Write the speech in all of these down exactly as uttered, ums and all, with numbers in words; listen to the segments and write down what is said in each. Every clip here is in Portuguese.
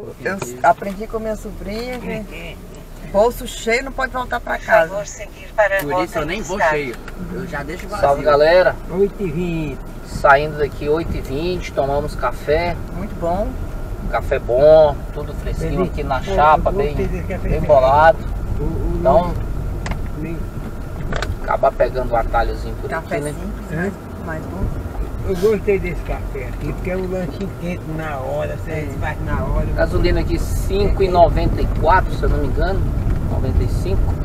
Eu aprendi com minha sobrinha que bolso cheio não pode voltar para casa. Por seguir para Por isso eu nem vou cheio. Eu já deixo vazio. Salve, galera. oito e vinte. Saindo daqui oito e vinte, tomamos café. Muito bom. Café bom, tudo fresquinho aqui na chapa, bem, bem bolado. Então, acabar pegando o atalhozinho por Café aqui, né? simples, né? Mais bom. Eu gostei desse café aqui, porque é um lanchinho quente na hora, você faz na hora. Gasolina aqui cinco e noventa e quatro, se eu não me engano. noventa e cinco.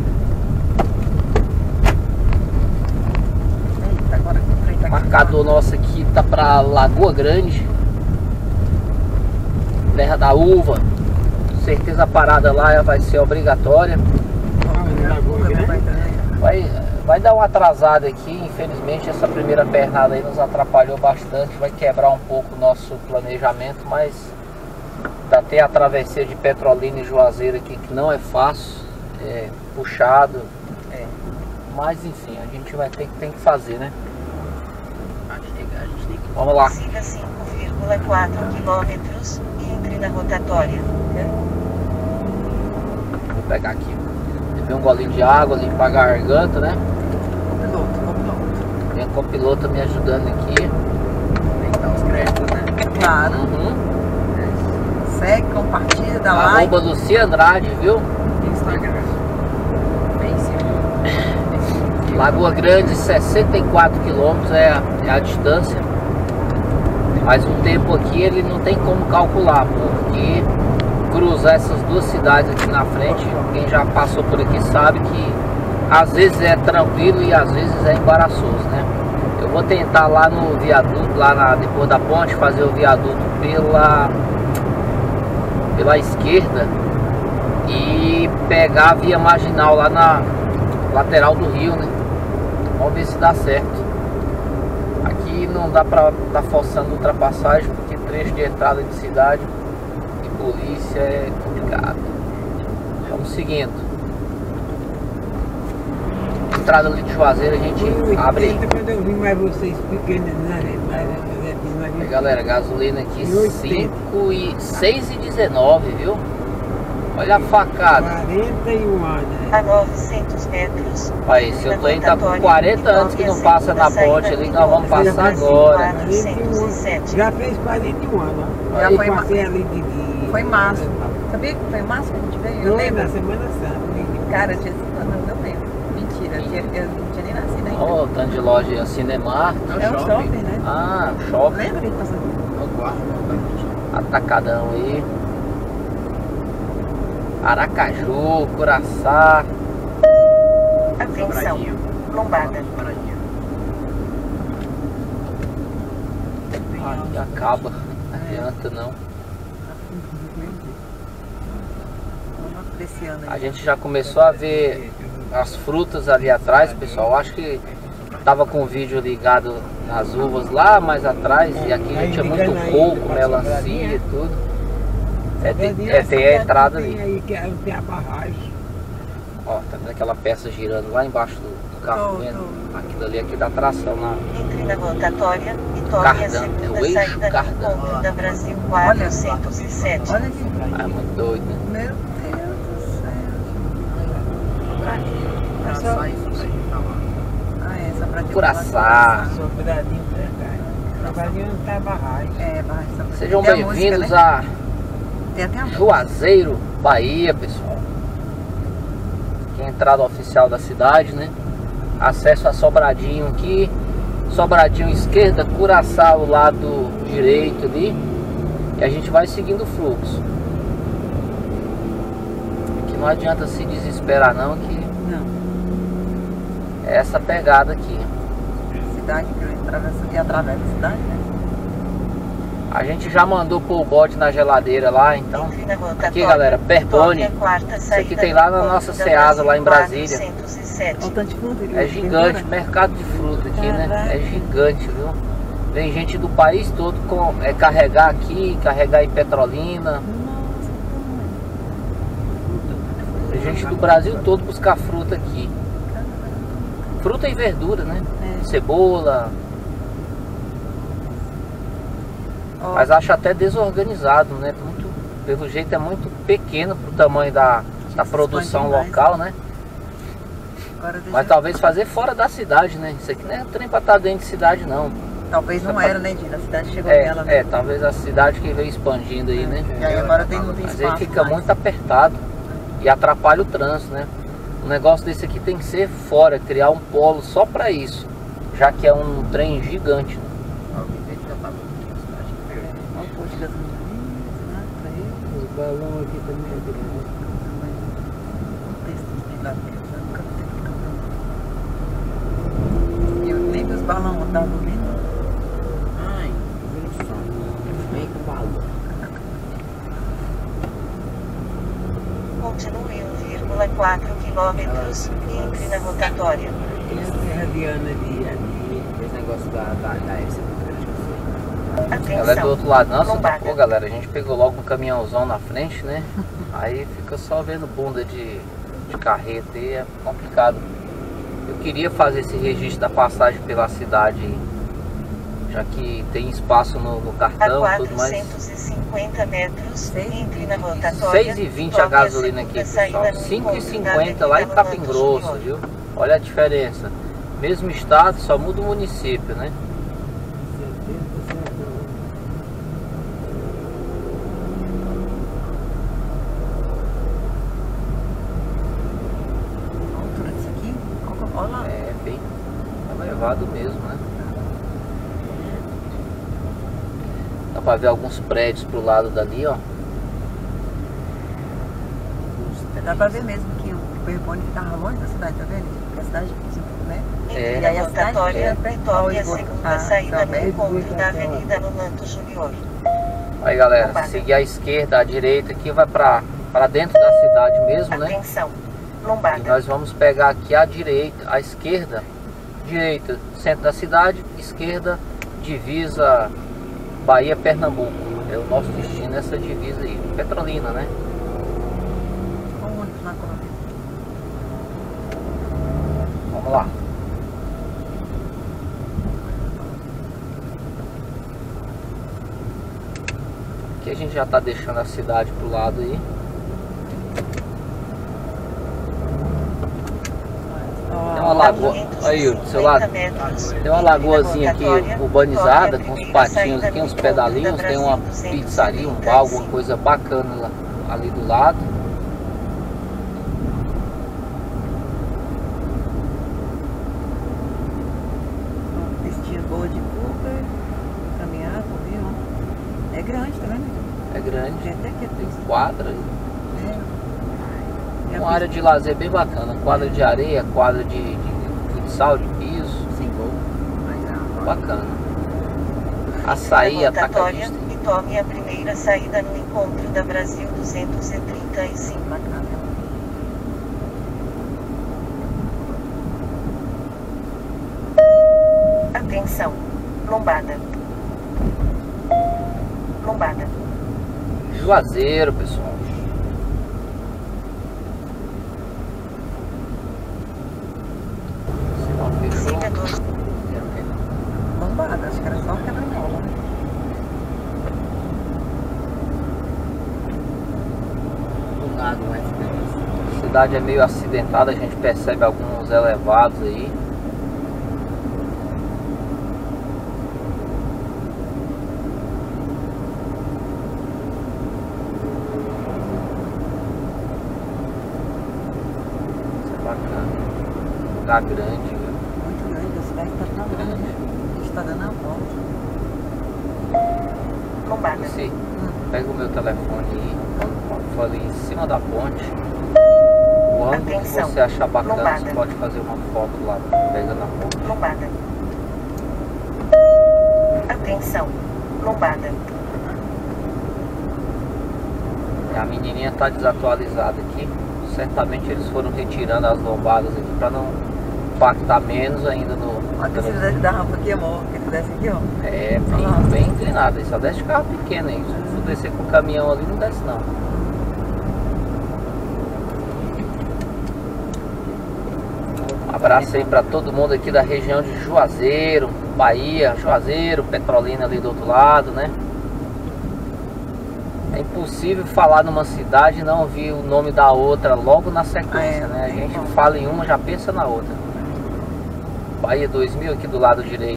Eita, agora que o trem tá O marcador nosso aqui tá pra Lagoa Grande, Terra da Uva. Certeza a parada lá vai ser obrigatória. Vai, vai dar uma atrasada aqui, infelizmente essa primeira pernada aí nos atrapalhou bastante, vai quebrar um pouco o nosso planejamento, mas ainda tem a travessia de Petrolina e Juazeiro aqui que não é fácil, é puxado, é. Mas enfim, a gente vai ter que, tem que fazer, né? Chegar, a gente tem que... Vamos lá. Siga cinco vírgula quatro quilômetros e entre na rotatória. Vou pegar aqui. Beber um golinho de água, limpar a garganta, né? Copiloto, copiloto. Tem a copilota me ajudando aqui. Tem que dar os créditos, né? Claro. Uhum. Segue, compartilha, dá like. Arroba Lucia Andrade, viu? Instagram. Bem simples. Lagoa Grande, sessenta e quatro quilômetros é a, é a distância. Mas o tempo aqui ele não tem como calcular, porque cruzar essas duas cidades aqui na frente, quem já passou por aqui sabe que às vezes é tranquilo e às vezes é embaraçoso, né? Eu vou tentar lá no viaduto, lá na, depois da ponte, fazer o viaduto pela, pela esquerda e pegar a via marginal lá na lateral do rio, né? Vamos ver se dá certo. Aqui não dá pra estar tá forçando ultrapassagem, porque trecho de entrada de cidade polícia é complicado. Vamos seguindo. Entrada ali de Juazeiro, a gente abre. Quando eu vi mais vocês pequenos, né? Aí, galera, gasolina aqui cinco e seis e dezenove, viu? Olha a facada. quarenta e um anos. A novecentos metros. Aí, se eu tô indo tá por quarenta anos que não passa na ponte ali, nós vamos passar agora. Já fez quarenta e um anos. Já foi, passei ali de, de... foi em março. Sabia que foi em março que a gente veio? Eu Foi lembro. na Semana Santa. Cara, eu tinha cinco anos, eu lembro. Mentira, eu, tinha, eu não tinha nem nascido ainda. Ó, oh, tanto de loja Cinemark. É um shopping, né? Ah, shopping. Lembra que a gente passou? Eu guardo. Atacadão aí. Aracaju, Curaçá. Atenção, lombada. Aí acaba, não adianta não. A gente já começou a ver as frutas ali atrás, pessoal. Acho que tava com o vídeo ligado nas uvas lá mais atrás. E aqui já tinha muito coco, melancia e tudo. É, tem, é, tem a entrada ali. Tem a barragem. Ó, tá vendo aquela peça girando lá embaixo do, do carro vendo? Aquilo ali aqui dá tração na... Entre na rotatória e tome Cardan, a segunda é o eixo saída Cardan. do encontro da Brasil quatrocentos e sete. Olha aqui. Ah, é muito doido, né? Meu Deus do céu. Curaçá e Fusaí tá lá. Ah, é, essa pra ter Curaçá. Sobradinho pra cá. Sobradinho não tá barragem. É, barragem. Só pra- Sejam tem a música, bem-vindos né? a Tem até a música. Juazeiro, Bahia, pessoal. Aqui é a entrada oficial da cidade, né? Acesso a Sobradinho aqui. Sobradinho esquerda, Curaçá ao lado direito ali. E a gente vai seguindo o fluxo. Aqui não adianta se desesperar não, que Não. é essa pegada aqui. Cidade que eu atravesso e atravessa a cidade, né? A gente já mandou pôr o bote na geladeira lá, então. Entre na rotatória, Aqui, galera, Perbone. tome a quarta Isso aqui saída tem do lá na encontro nossa da Ceasa, lá em Brasil Brasília. quatrocentos e sete. Olha o tanto de fruta aqui. É gigante, mercado de fruta aqui, né? Caraca. É gigante, viu? Vem gente do país todo com, é, carregar aqui, carregar em Petrolina. Tem gente do Brasil todo buscar fruta aqui. Fruta e verdura, né? É. Cebola. Ó, Mas acho até desorganizado, né? Muito pelo jeito é muito pequeno pro tamanho da, da produção mais, local, né? Agora deixa Mas eu- talvez fazer fora da cidade, né? Isso aqui não é trem pra estar dentro de cidade, não. Talvez não Só era, pra- né, Dina? A cidade chegou É, nela, né? é, talvez a cidade que veio expandindo aí, né? E aí agora tem, não tem Mas espaço aí fica mais. muito apertado e atrapalha o trânsito, né? Um negócio desse aqui tem que ser fora, criar um polo só pra isso, já que é um trem gigante, né? Alguém já tava aqui na cidade verde. Olha o posto de gasolina, né? Pra ele. O balão aqui também é grande. Um texto de lá, porque eu nunca vi. Eu nem vi os balões estavam vindo. Ai, viu o som? Vem com o balão. Continue um vírgula quatro quilômetros e entre na rotatória. Essa é a Diana de Esse negócio da, da, da essa Ela é do Atenção. outro lado. Nossa, Lombada. pô, galera, a gente pegou logo um caminhãozão na frente, né? Aí fica só vendo bunda de, de carreta e é complicado. Eu queria fazer esse registro da passagem pela cidade, já que tem espaço no, no A cartão e tudo mais. quatrocentos e cinquenta metros, Seis e entre na rotatória. seis e vinte a tome a gasolina aqui, segunda saída pessoal. no cinco e encontro da cinquenta lá em Avenida Capim Rolando Grosso, Júnior. viu? Olha a diferença. Mesmo estado, só muda o município, né? A altura disso aqui. Olha lá. É bem elevado mesmo, né? Dá pra ver alguns prédios pro lado dali, ó. Dá pra ver mesmo que o Perbone ficava longe da cidade, tá vendo? Porque a cidade, né? Entre É. E na aí a cidade rotatória é e perto tome do a esgoto. segunda Ah, saída tá no bem. encontro da Avenida Rolando Júnior. Aí, galera, Lombada. seguir à esquerda, à direita, aqui vai pra, pra dentro da cidade mesmo, né? Atenção. E Lombada. nós vamos pegar aqui à direita, à esquerda, direita, centro da cidade, esquerda, divisa Bahia, Pernambuco. É o nosso destino, essa divisa aí, Petrolina, né? Olha o ônibus na colonia. Vamos lá. Aqui a gente já tá deixando a cidade pro lado aí. Tem uma lagoa, aí, do seu lado. Tem uma lagoazinha aqui urbanizada, com uns patinhos aqui, uns pedalinhos, tem uma pizzaria, um bar, alguma coisa bacana lá, ali do lado. Vestia boa de Cooper, caminhar, correr, ó. É grande, tá vendo? É grande, Tem até que tem quadra, é. E a uma área de lazer bem bacana, quadra de areia, quadra de, de futsal, de piso, Sem gol. Mas é bacana. Açaí, Na rotatória atacadista. e tome a primeira saída no encontro da Brasil duzentos e trinta e cinco. bacana. Atenção. Lombada. Lombada. Juazeiro, pessoal. Sinal fechou. Siga dois. Lombada, acho que era só quebra-mola, né? do nada, mas A cidade é meio acidentada, a gente percebe alguns elevados aí. Isso é bacana. Lugar grande, viu? Muito grande, a cidade tá pra lá, né? A gente tá dando a volta. Lombada. Você pega o meu telefone aí, quando for ali em cima da ponte. O ângulo que Atenção. você achar bacana, Lombada. você pode fazer uma foto lá, pega na ponte. Lombada. Atenção. Lombada. A menininha tá desatualizada aqui. Certamente eles foram retirando as lombadas aqui para não impactar menos ainda no. Olha que se no- desce da rampa aqui, amor, que ele desce aqui, ó. É, bem, bem inclinado. Só desce de carro pequeno aí. Se for descer com o caminhão ali, não desce não. Um abraço aí para todo mundo aqui da região de Juazeiro, Bahia, Juazeiro, Petrolina ali do outro lado, né? É impossível falar numa cidade e não ouvir o nome da outra logo na sequência, É, né? A tem gente como. fala em uma, já pensa na outra. Bahia dois mil aqui do lado direito.